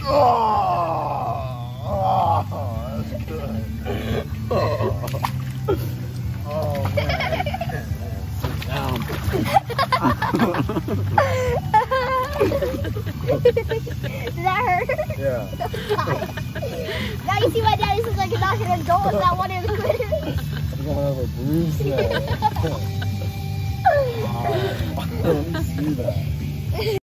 That's good. Oh man. Sit down. Did that hurt? Yeah. Now you see why Daddy looks like a knocking adult with that one in the critter. I'm gonna have a bruise now. Let me see that.